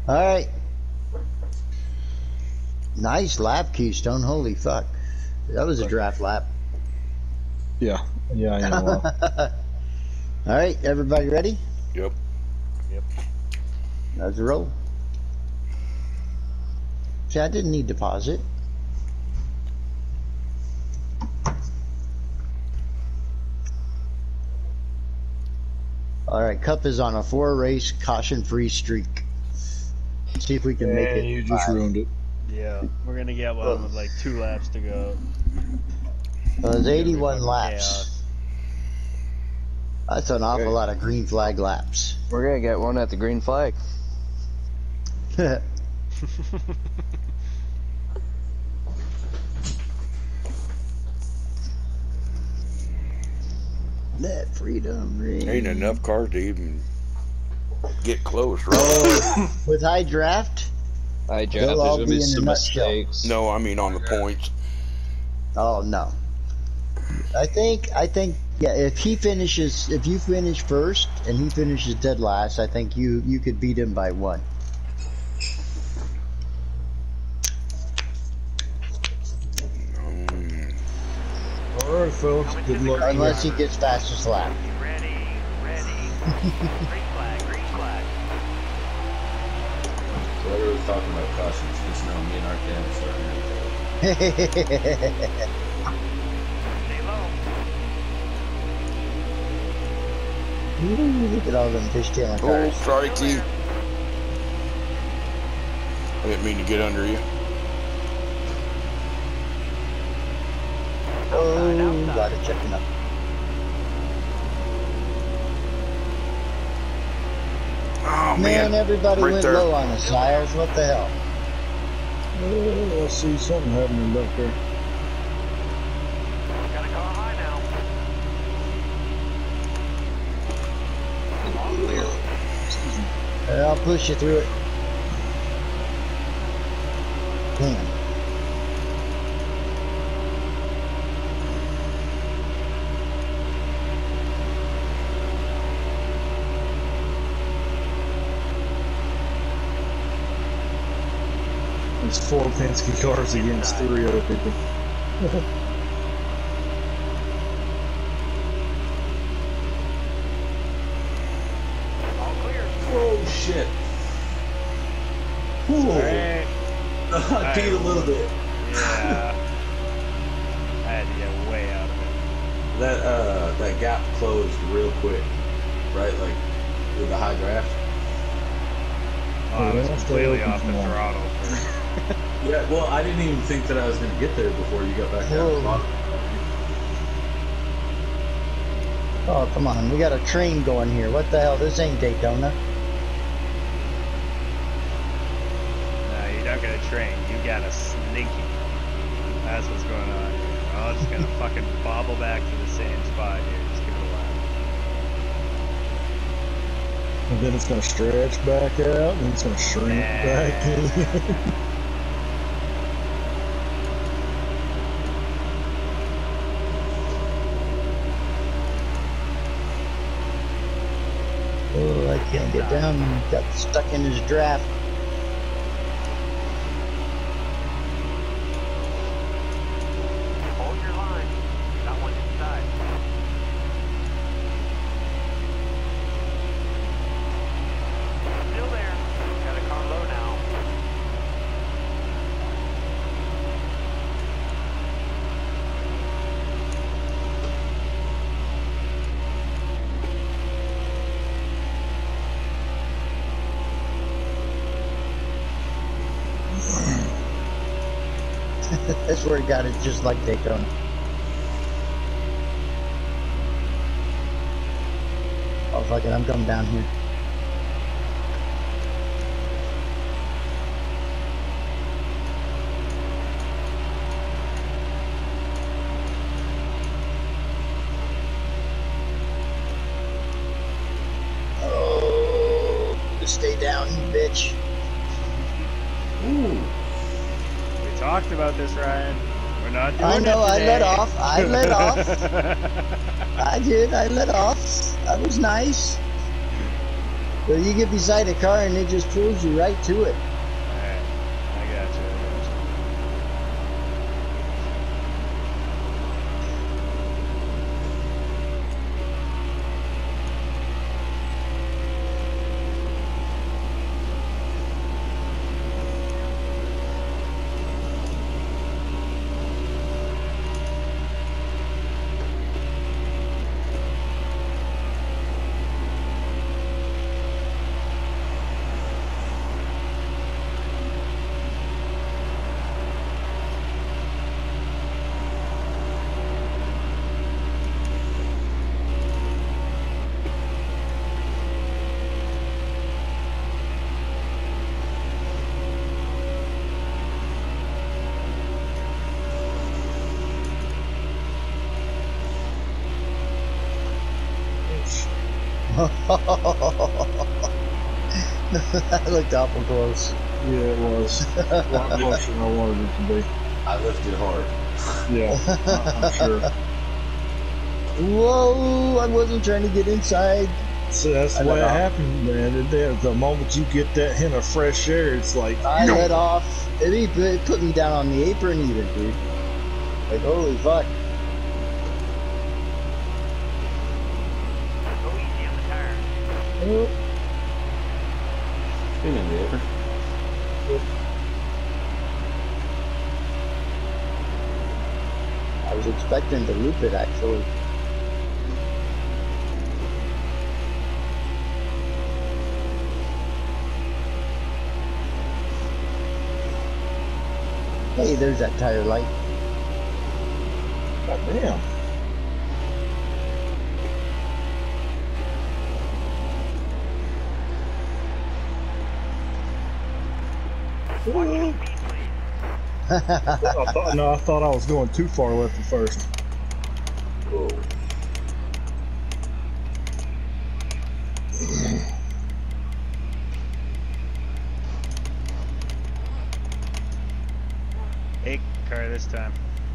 All right. Nice lap, Keystone. Holy fuck. That was a draft lap. Yeah. Yeah, I know. All right, everybody ready? Yep. Let's roll. See, I didn't need deposit. All right, Cup is on a 4-race caution-free streak. See if we can make it. You just ruined it. Yeah, we're gonna get one with like 2 laps to go. Well, there's 81 fucking laps. chaos. That's an awful lot of green flag laps. We're gonna get one at the green flag. Let freedom ring. Ain't enough cars to even get close, right? Oh, with high draft? I They'll draft. all There's be gonna be in the some nutshell. mistakes. No, I mean on the points. Oh no. I think yeah, if you finish first and he finishes dead last, I think you could beat him by 1. Alright, fellas. Good luck. Unless he gets fastest lap. Ready. Green flag. So everyone's talking about cautions, just know me and our dad are starting to Stay low. Ooh, look at all them fishtailing Oh, cars. sorry, T. I didn't mean to get under you. Oh, got it checking up. Oh Man, man, everybody right went there. low on the Sires. What the hell? Oh, I see something happening back there. Got a car high now. I'll push you through it. Damn. There's 4 Penske cars against 3 other people. All clear. Oh shit! Alright. I peed a little bit. Yeah. I had to get way out of That gap closed real quick, right? Like with the high draft. it. Oh, I was Yeah, completely stay off the open. throttle. Yeah, well, I didn't even think that I was going to get there before you got back down Whoa. the bottom. Oh, come on. We got a train going here. What the hell? This ain't Daytona. No, you don't get a train. You got a slinky. That's what's going on here. We're all just gonna fucking bobble back to the same spot here. Just give it a lap. And then it's gonna stretch back out, and it's gonna shrink back in. Oh, I can't get down. Got stuck in his draft. Hold your line. Got one inside. Still there. Got a car low now. That's where he got it, just like Daytona. Oh, fuck it. I'm coming down here. Oh, stay down, you bitch. Ooh. We talked about this, Ryan. We're not doing I know, it I today. let off. I let off. I did. I let off. That was nice. So you get beside a car and it just pulls you right to it. Alright, I got you. That looked awful close. Yeah, it was. A lot closer than I wanted it to be. I lifted hard. Yeah, I'm sure. Whoa! I wasn't trying to get inside. So that's the way it happened, man. The moment you get that hint of fresh air, it's like I let off. It put me down on the apron even, dude. Like, holy fuck. Go easy on the tires. Oh, Been in the apron. I was expecting to loop it, actually. Hey, there's that tire light. God damn. I thought I was going too far left at first. Whoa. Hey, car this time.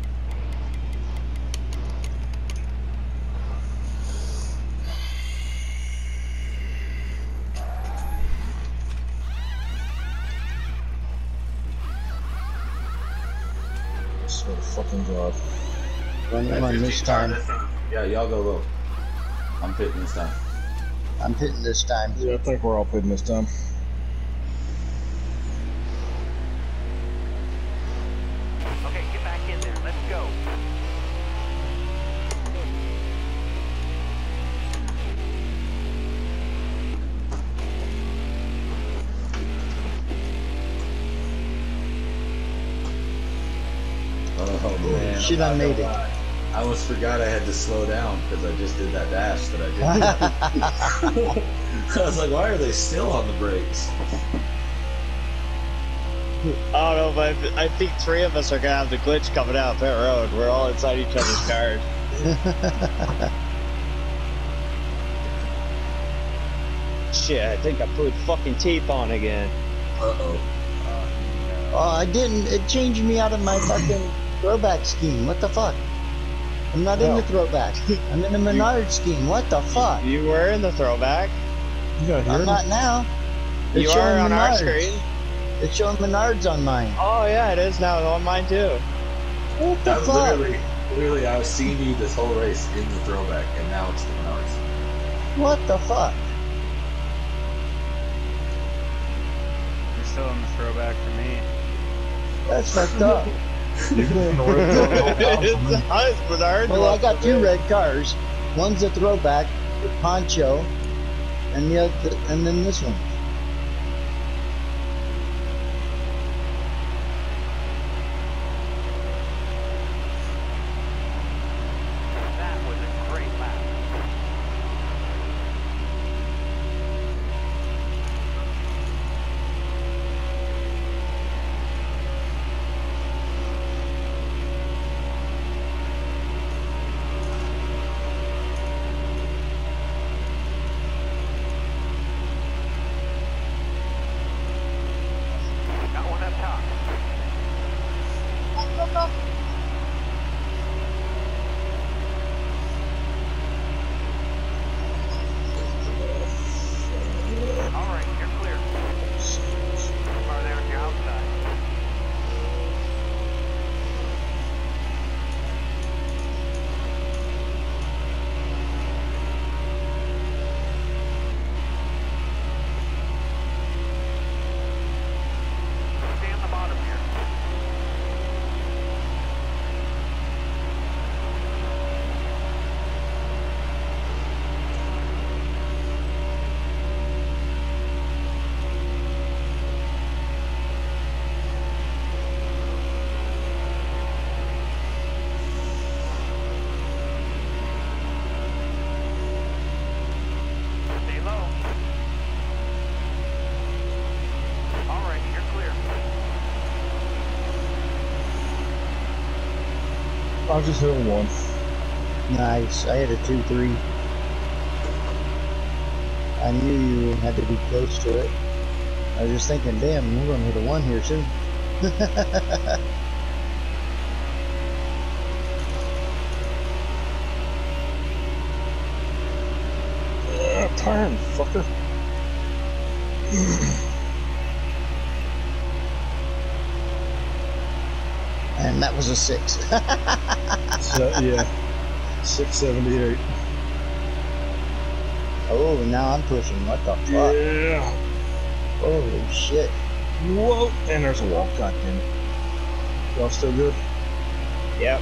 Swear to fucking God. Run this time. Yeah, y'all go low. I'm pitting this time. I'm hitting this time. Yeah, I think we're all pitting this time. Okay, get back in there. Let's go. Oh man. Shit, I made it. I almost forgot I had to slow down because I just did that dash that I did. I was like, why are they still on the brakes? I don't know, but I think three of us are gonna have the glitch coming out pit road. We're all inside each other's cars. Shit, I think I put fucking tape on again. Uh-oh. Oh, I didn't. It changed me out of my fucking throwback scheme. What the fuck? I'm not in the throwback. I'm in the Menard scheme. What the fuck? You were in the throwback. You got I'm here? not now. You It's are showing on our Menards. screen. It's showing Menards on mine. Oh yeah, it is now on mine too. What the That was fuck? literally, I was seeing you this whole race in the throwback, and now it's the Menards. What the fuck? You're still in the throwback for me. That's fucked up. You've been in the red car the whole time for me. It's us, Bernard. Well, I got two red cars. One's a throwback with Poncho, and the other, and then this one. That was a great lap. I just hit a 1. Nice. I had a 2-3. I knew you had to be close to it. I was just thinking, damn, we're gonna hit a 1 here soon. Turn, fucker. And that was a 6. So, yeah. 678. Oh, now I'm pushing. What the fuck? Yeah. Holy shit. Whoa. And there's a wall. God damn it. Y'all still good? Yep.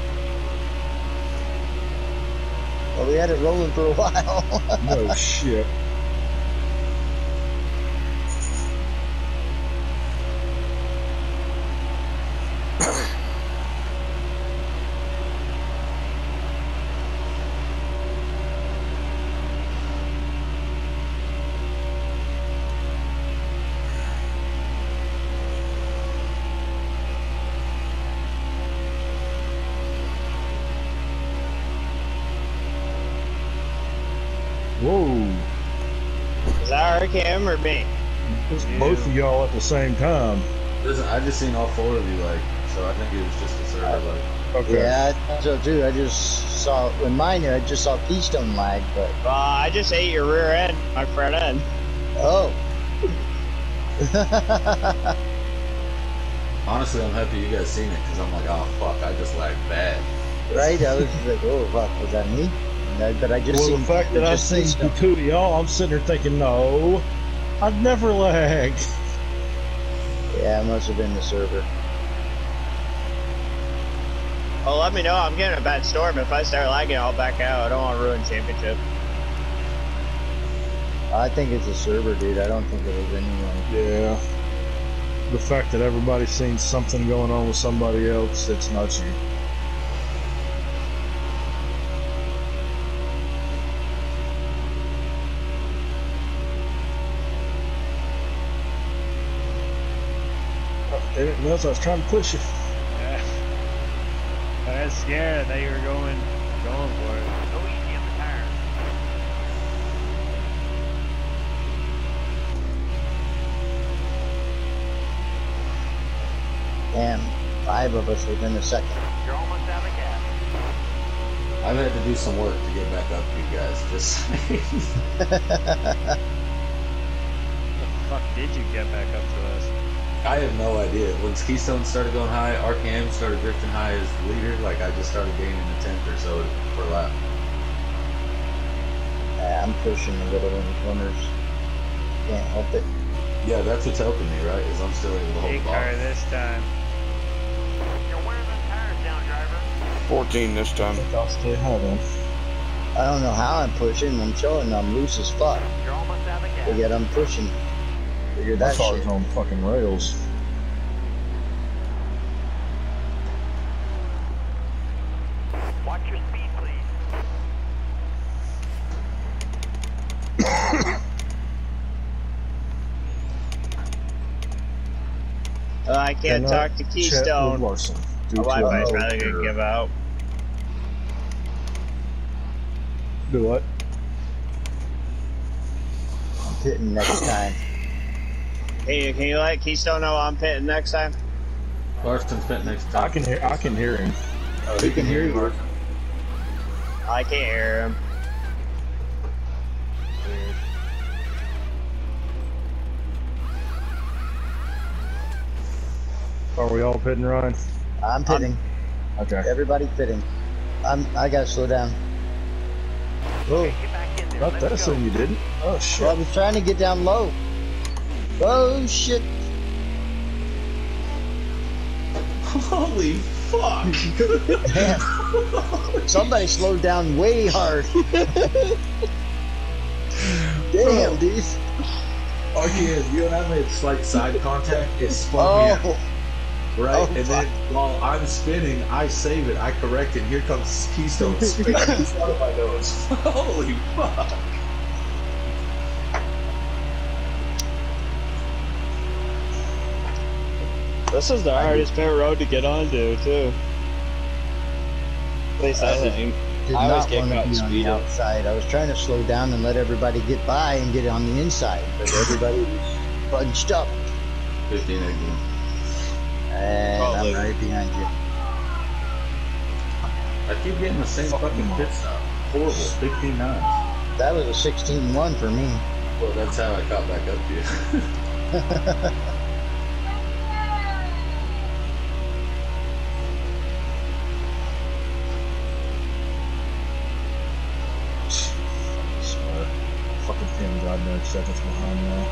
Well, we had it rolling for a while. No shit. Whoa. Is that RKM or me? It's both of y'all at the same time. Listen, I just seen all 4 of you, like, so I think it was just a server, like. Okay. Yeah, I thought so too. I just saw, in mine, I just saw Keystone lag, but. I just ate your rear end, my front end. Oh. Honestly, I'm happy you guys seen it, because I'm like, oh fuck, I just lagged bad. Right? I was just like, oh fuck, was that me? But I just Well, seen the fact that I've just seen the 2 of y'all, I'm sitting there thinking, no, I'd never lag. Yeah, it must have been the server. Well, let me know. I'm getting a bad storm. If I start lagging, I'll back out. I don't want to ruin championship. I think it's a server, dude. I don't think it was anyone. Yeah. The fact that everybody's seen something going on with somebody else, it's not you. Damn it, Mills, I was trying to push you. Yeah. I got scared. I thought you were going for it. Go easy on the tires. Damn, 5 of us within a second. You're almost out of gas. I've had to do some work to get back up to you guys, just saying. How the fuck did you get back up to us? I have no idea. When Keystone started going high, RKM started drifting high as the leader, like I just started gaining a 10th or so per lap. I'm pushing a little in the corners. Can't help it. Yeah, that's what's helping me, right? Is I'm still able to hold Big the car ball. this time. You're wearing those tires down, driver. 14 this time. I think I'll stay high then. I don't know how I'm pushing. I'm showing I'm loose as fuck. You're almost out of gas. But yet I'm pushing. Figure My that car's shit. on fucking rails. Watch your speed, please. I can't talk to Keystone. My Wi-Fi's probably gonna give out. Do what? I'm pitting next time. Hey, can you let Keystone know I'm pitting next time? Larson's fit next time. I can hear him. Oh, He can hear you. Larson. I can't hear him. Are we all pitting, Ryan? I'm pitting. Okay. Everybody pitting. I gotta slow down. Oh, Get back in there. Not Let's that go. soon you didn't. Oh shit. well, I was trying to get down low. Oh shit. Holy fuck! Damn. Somebody slowed down way hard. Damn, dude. RKM, you and I made slight side contact. It spun me out. Oh, Right, Oh, and then while I'm spinning, I save it, I correct it. Here comes Keystone spinning in front of my nose. Holy fuck! This is the hardest pit road to get onto, too. At least I think. Did I always not get want to caught be on the speeding. outside. I was trying to slow down and let everybody get by and get on the inside, but everybody was bunched up. 15, 18. And I'm Probably. right behind you. I keep getting the same fucking pit stop. Horrible. 15 nines. That was a 16-1 for me. Well, that's how I caught back up to you. Smart. Fucking Tim Godner seconds behind now.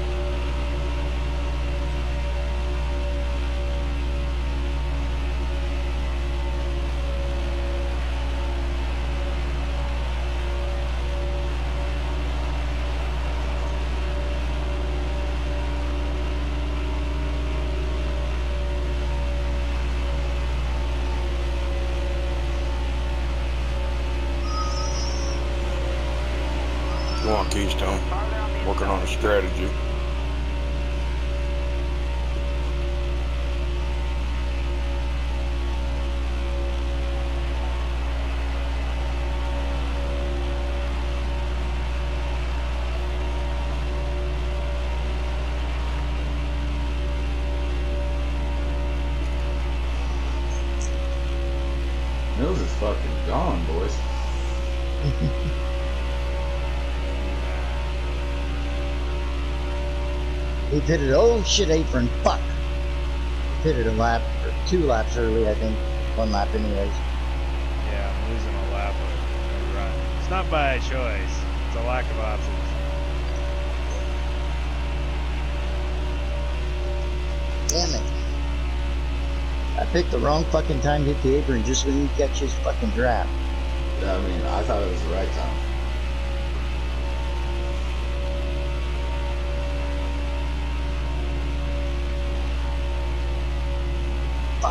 Go on, Keystone. Working on a strategy. Mills is fucking gone, boys. He pitted, oh shit, apron, fuck. Pitted a lap, or 2 laps early, I think. 1 lap anyways. Yeah, I'm losing a lap of run. It's not by choice. It's a lack of options. Damn it. I picked the wrong fucking time to hit the apron just when you catch his fucking draft. Yeah, I mean, I thought it was the right time. Fuck.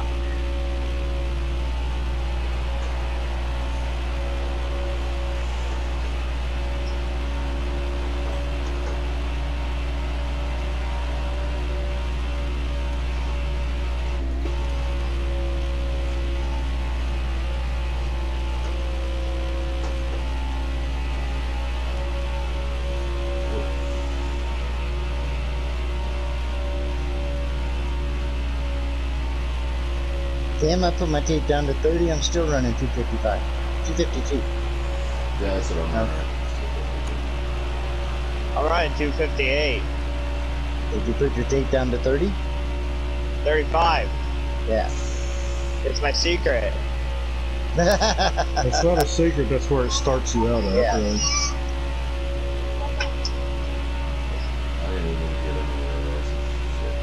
Damn, I put my tape down to 30. I'm still running 255. 252. Yeah, that's what I'm running. I'm running 258. Did you put your tape down to 30? 35. Yeah. It's my secret. That's not a secret, that's where it starts you out at. Yeah. Really. I didn't even get anywhere. That's shit.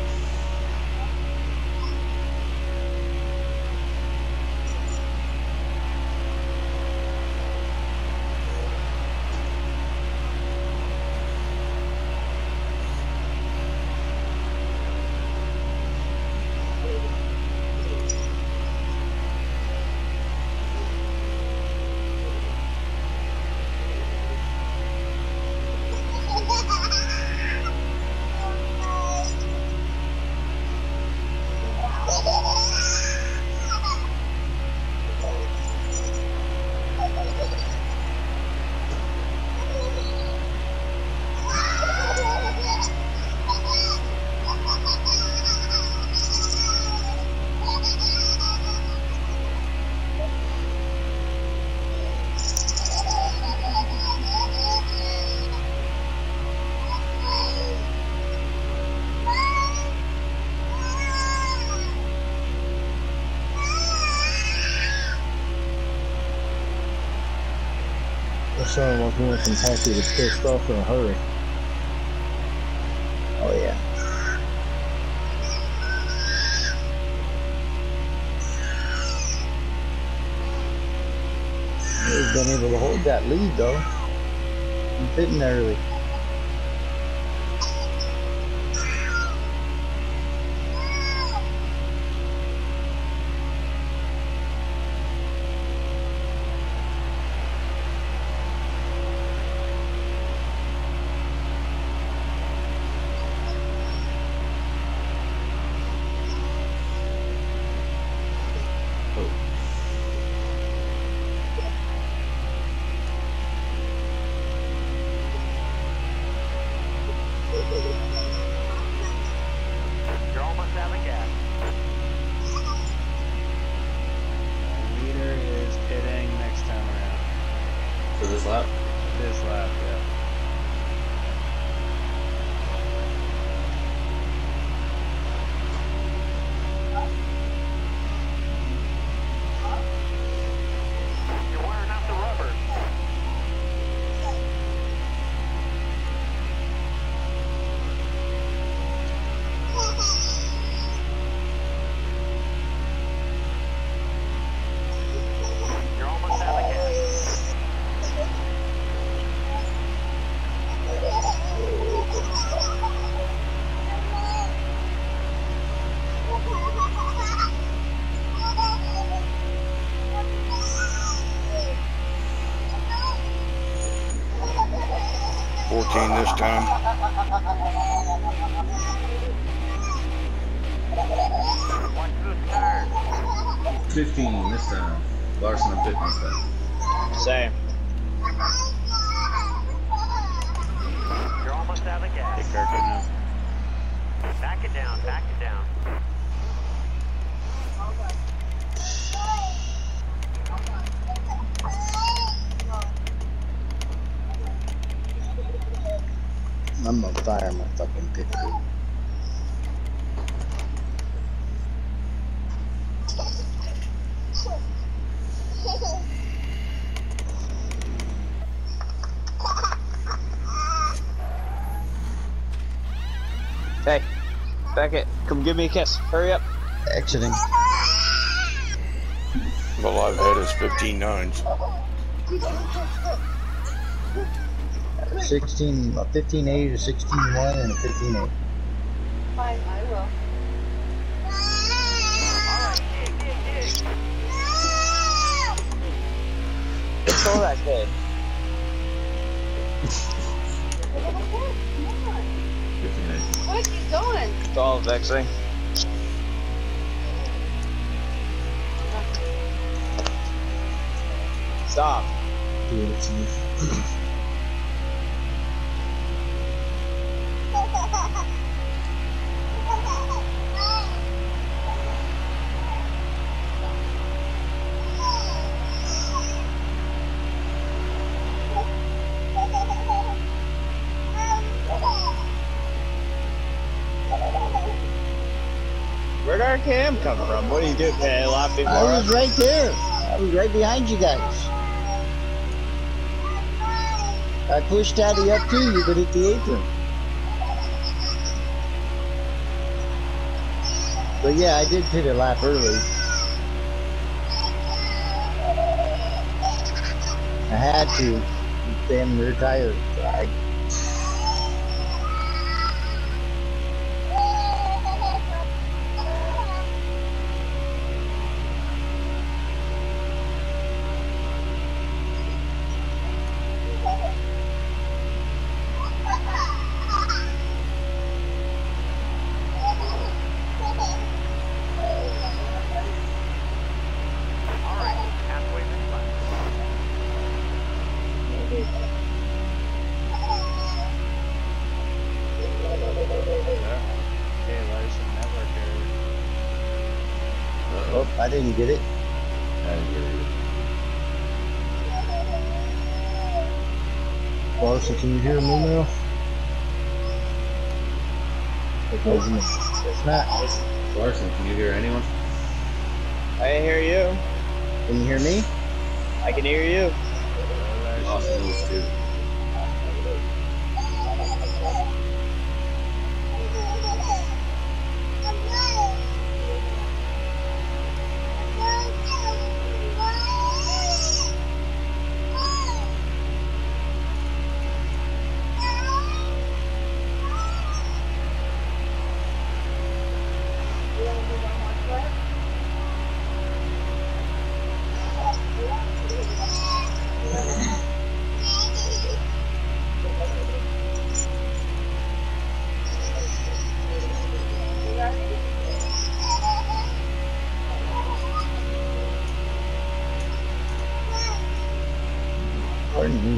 That sounded like one from Kentucky was pissed off in a hurry. Oh, yeah. He's been able to hold that lead, though. I'm fitting there early. this time. Watch those tires. 15 this time. Larson on 15 this time. Same. You're almost out of gas. Take Kirk now. Back it down, back it down. I'm gonna fire my fucking pit crew. Hey, Beckett, come give me a kiss. Hurry up. Exiting. Well, I've had is 15.9s. 16, a 15.8, a 16.1, and a 15.8. Fine, I will. Alright, dig. Control that kid. What? He's going. It's all vexing. Stop. Do it to me. Where'd our cam come from? What are you doing? A lap before I was us? right there. I was right behind you guys. I pushed Daddy up to you, but hit the apron. But yeah, I did pit a lap early. I had to. Damn, rear tire fried. Alright, halfway this lap. Okay, Larson, network error. Oh, I didn't get it. I didn't get it. Larson, can you hear me now? It's not. Larson, can you hear anyone? I can hear you. Can you hear me? I can hear you. Austin is too. Pardon me.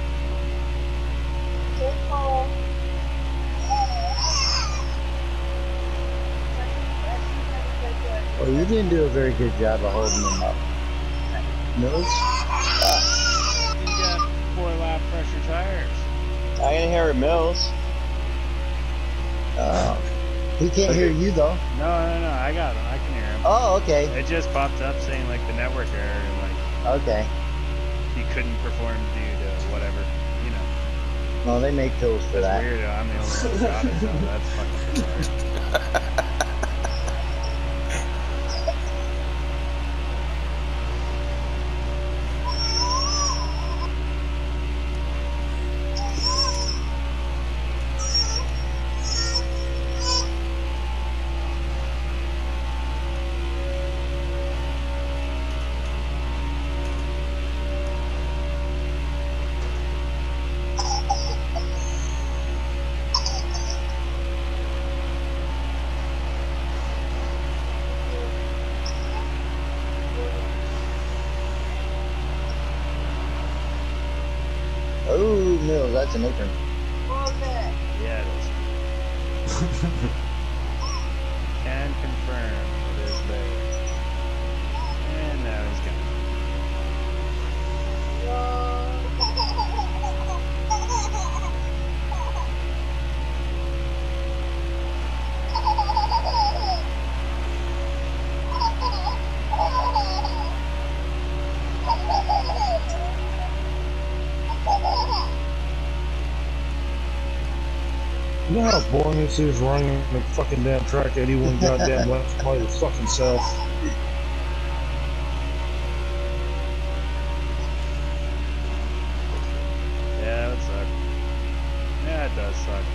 Well, you didn't do a very good job of holding them up. Mills? You got 4-lap pressure tires. I can hear Mills. He can't hear you though. No, I got him. I can hear him. Oh, okay. It just popped up saying like the network error and like Okay. he couldn't perform due to whatever. You know, Well, they make pills for that's that. weird. I'm the only one who got it, so that's fucking bizarre. that's an apron. What was it? Yeah, it is. Can confirm it is there. And now he's gone. You know how boring this is running the fucking damn track 81 goddamn laps by your fucking self? Yeah, that would suck. Yeah, it does suck.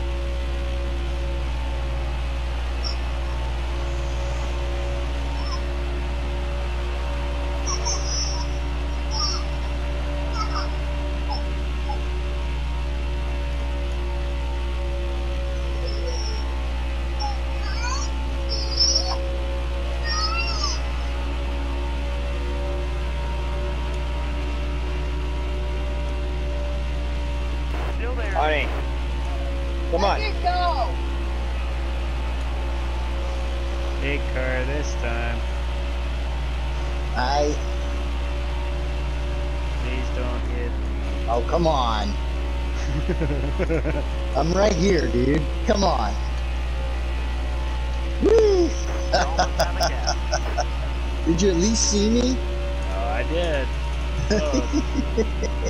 Still there. Arnie, come on. Let it go. Big car this time. Please don't hit me. Oh, come on. I'm right here, dude. Come on. Woo! Almost out of gas. Did you at least see me? Oh, I did. Close.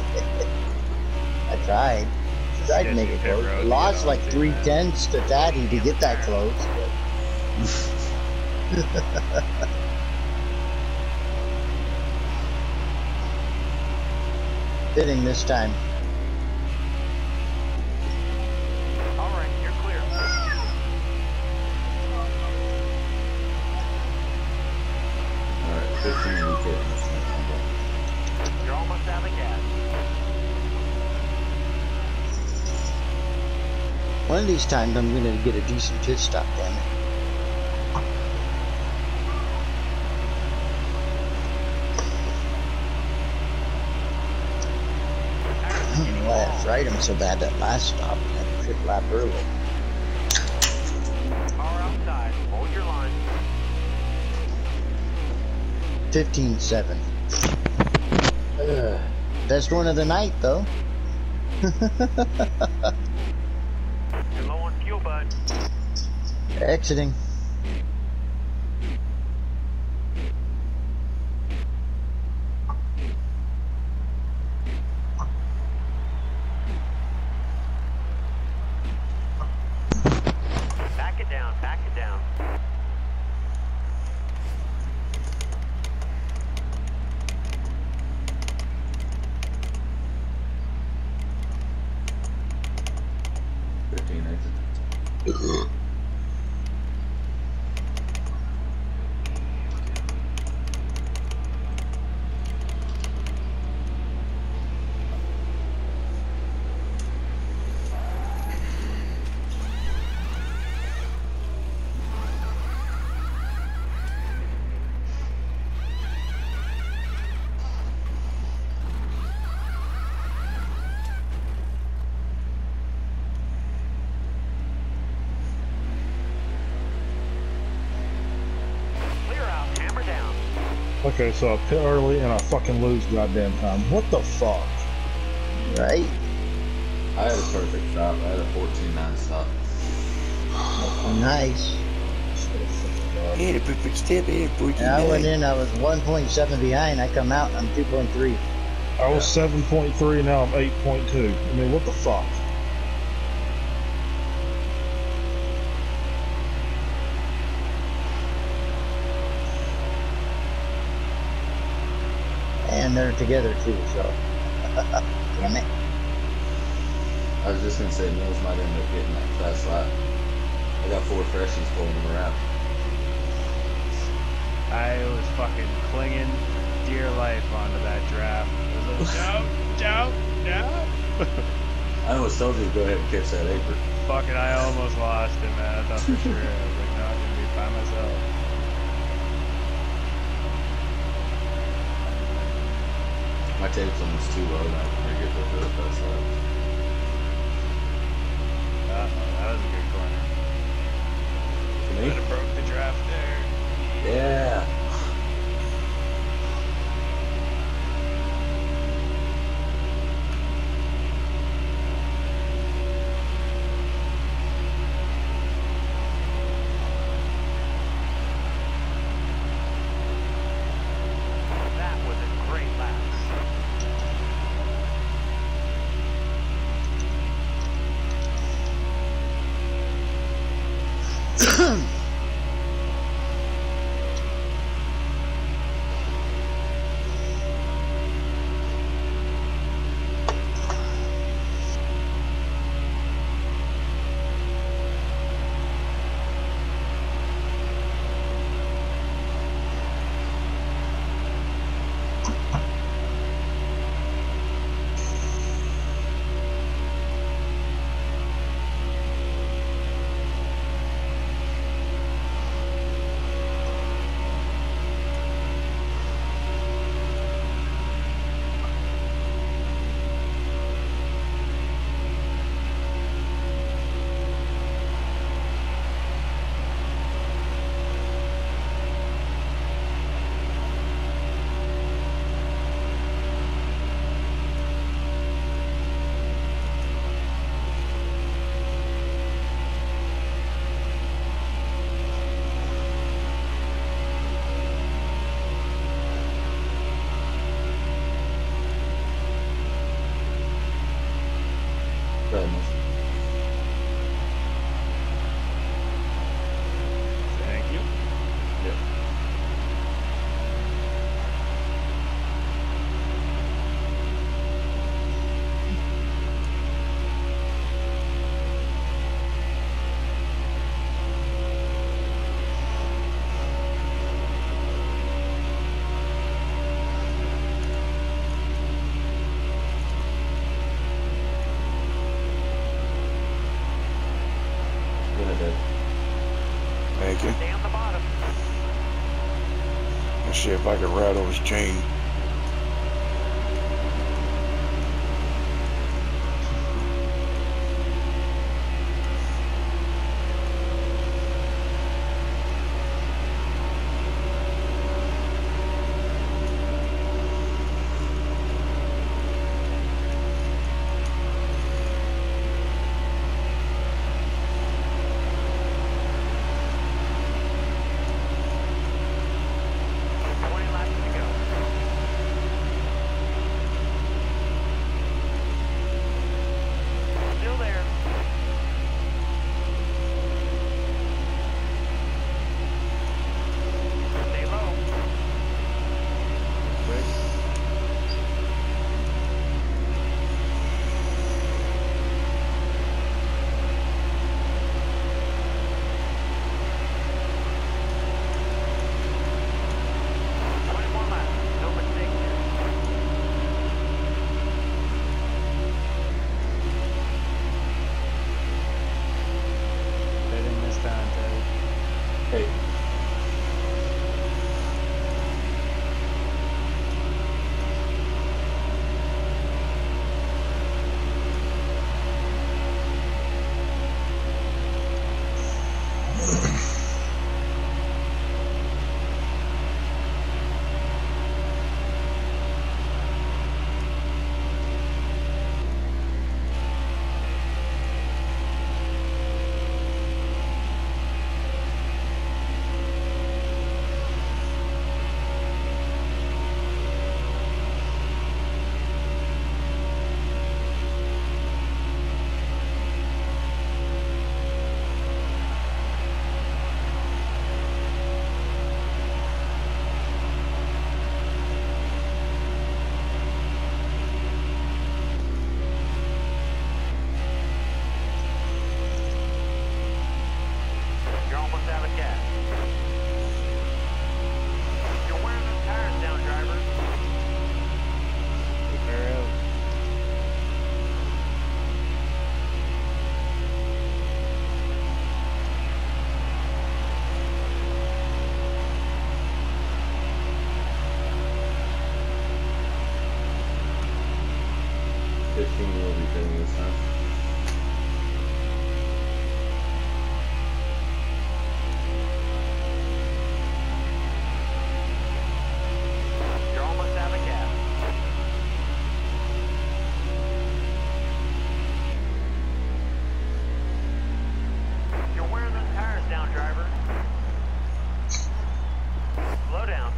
I tried. Tried to make it close. I lost like 3/10 to Tatty to get that close. Fitting this time. All right, you're clear. Alright, 15 UK. You're almost out of gas. One of these times I'm gonna get a decent pit stop, damn it. Anyway, I fried him so bad that last stop. I had to pit lap early. Power outside. Hold your line. 15-7. Best one of the night, though. You're low on fuel, bud. Exiting. Back it down. Back it down. Exit. Clear out. Hammer down. Okay, so I pit early and I fucking lose goddamn time. What the fuck? Right? I had a perfect stop. I had a 14.9 stop. Nice. Had a perfect step, had a 14. And I went in, I was 1.7 behind. I come out, I'm 2.3. I was 7.3, now I'm 8.2. I mean, what the fuck? And they're together too, so. Damn it. I was just gonna say Mills might end up getting that fast lap. I got 4 freshies pulling them around. I was fucking clinging dear life onto that draft. It was like, no. I almost told you to go ahead and catch that apron. Fucking, I almost lost it, man. I thought for sure. I was like, no, I'm gonna be by myself. My tape's almost too low now for me to get the fast lap. Very much. Thank you. Yep. Go ahead, Dad. Thank you. Stay on the bottom. Let's see if I can rattle his chain. Hey. You're almost out of gas. You're wearing those tires down, driver. MRL. Will be fitting this time. You're almost out of gas. You're wearing those tires down, driver. Slow down.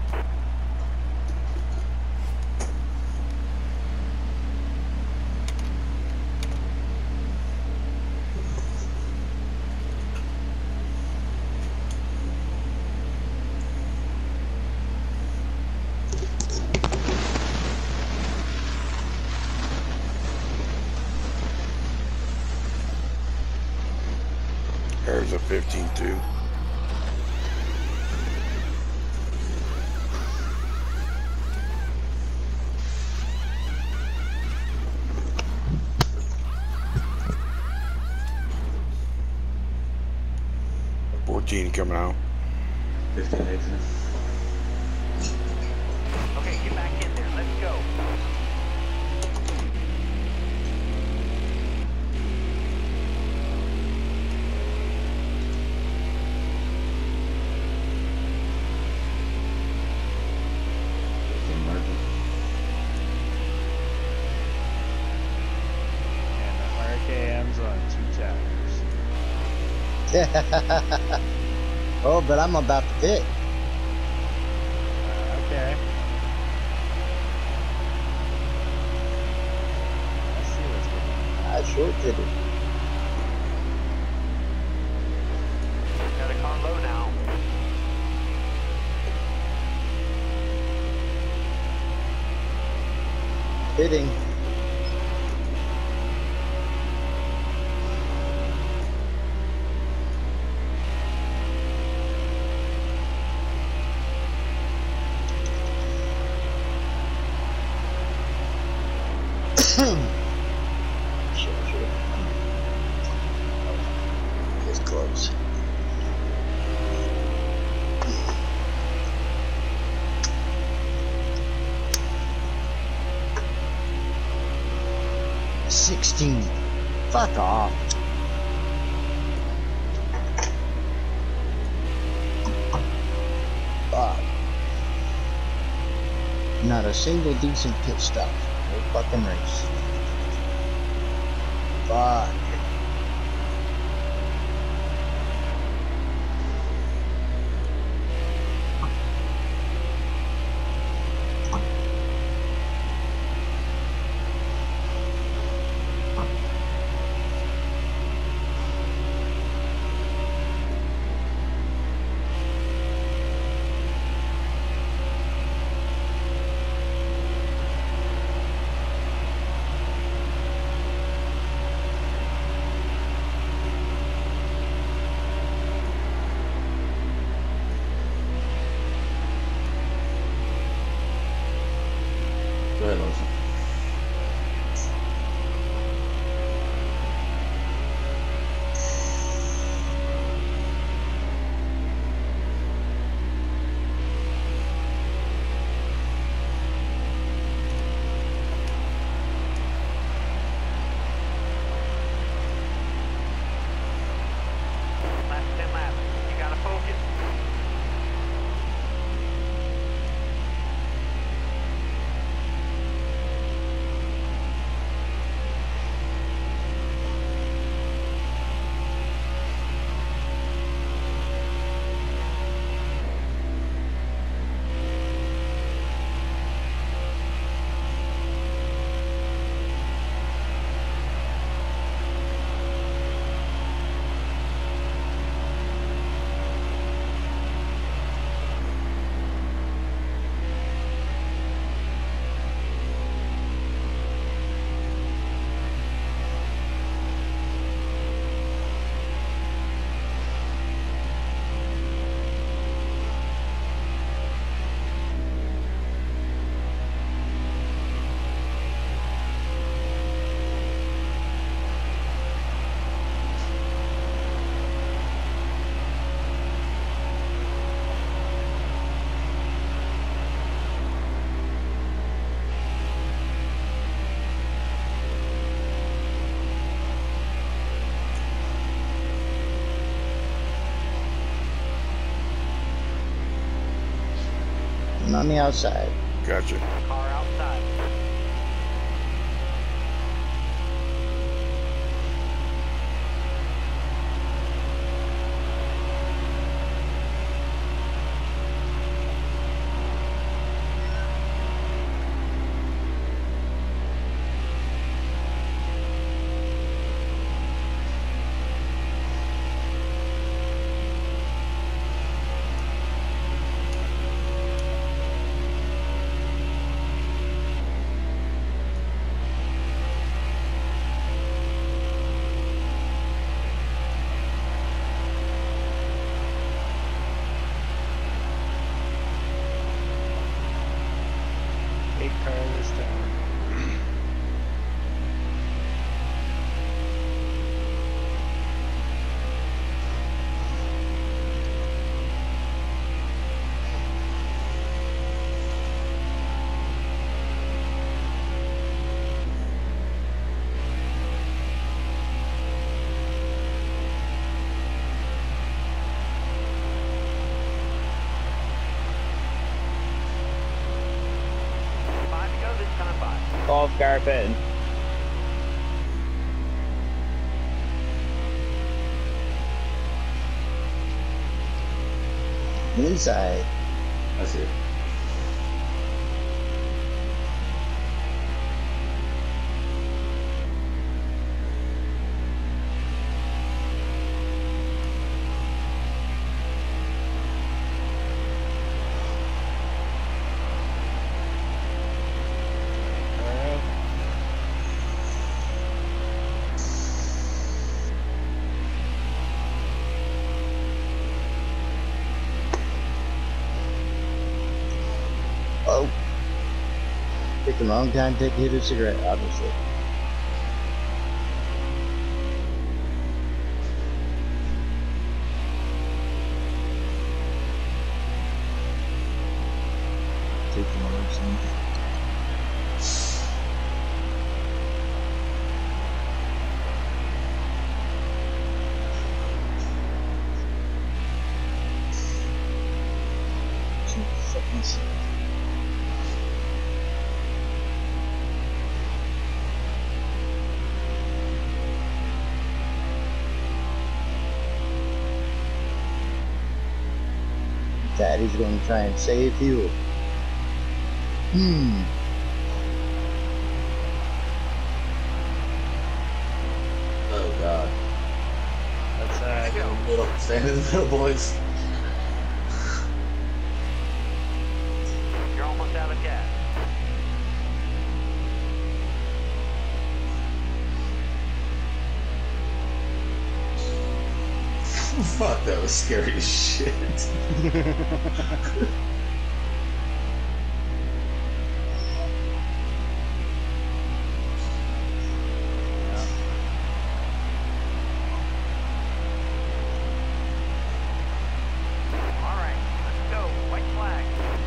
There's a 15-2. Coming out. 15, 18. Okay, get back in there. Let's go. And the RKM's on 2 tires. Oh, but I'm about to pit. Okay. Let's see what's going on. I sure pitted. Got a car low now. Pitting. Sure. It's close. $16. Fuck off. Fuck. Not a single decent pit stop. No fucking race. Fuck. Go ahead, Lawson. Last 10 laps. You gotta focus. And on the outside. Gotcha. Car outside. off carpet. Inside. I see it. Oh. Took a long time to hit a cigarette, obviously. Take the arms in. Fucking sick. Daddy's going to try and save fuel. Oh god. That's Stand in the middle, boys. You're almost out of gas. Fuck, that was scary as shit. All right, let's go. White flag.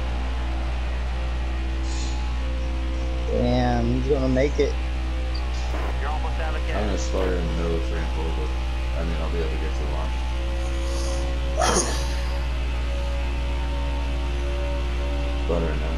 Damn, he's going to make it. You're almost out of I'm gas. gonna start in the middle of ramp over. I mean, I'll be able to get to the line. Butter now.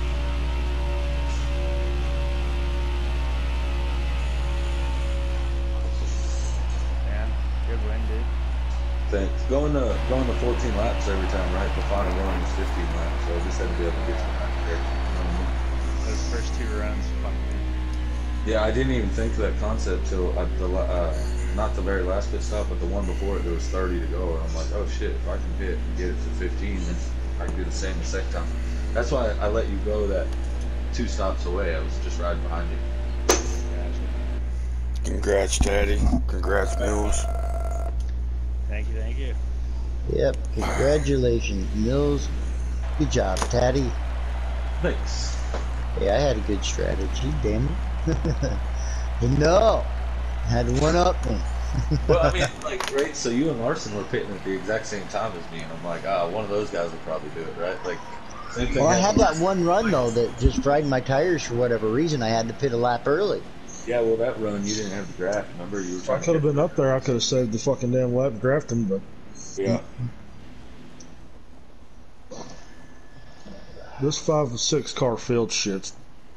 man. Good win, dude. Thanks. Going to 14 laps every time, right? The final run was 15 laps, so I just had to be able to get to the back there. You know what I mean? Those first two runs, fuck me. Yeah, I didn't even think of that concept till at not the very last pit stop, but the one before it. There was 30 to go, and I'm like, oh shit, if I can hit and get it to 15, then I can do the same the second time. That's why I let you go that 2 stops away. I was just riding behind you. Gotcha. Congrats, Tatty. Congrats, Mills. Thank you, thank you. Yep, congratulations, Mills. Good job, Tatty. Thanks. Hey, I had a good strategy, damn it. No, I had one up me. Well, I mean, like, right? So you and Larson were pitting at the exact same time as me, and I'm like, one of those guys will probably do it, right? Like, same thing. Well, I had that one run though that just fried my tires for whatever reason. I had to pit a lap early. Yeah, well, that run you didn't have the draft. Remember, you were If I trying to could have been up there, I could have saved the fucking damn lap drafting, but Yeah. this 5 or 6 car field shit.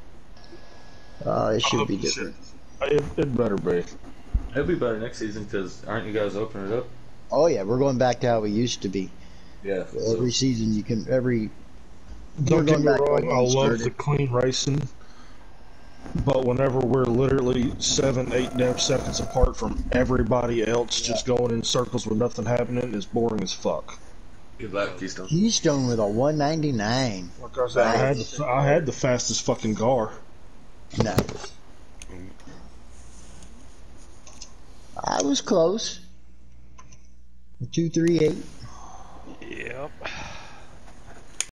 It should be different. It better be. It'll be better next season because aren't you guys opening it up? Oh yeah, we're going back to how we used to be. Yeah. Every season you can We're Don't get going me back to wrong, what I you love started. the clean racing, but whenever we're literally 7, 8 damn seconds apart from everybody else, just going in circles with nothing happening, is boring as fuck. Good luck, Keystone. Keystone with a 199. Like I said, I had the fastest fucking car. Nice. I was close. 238. Yep.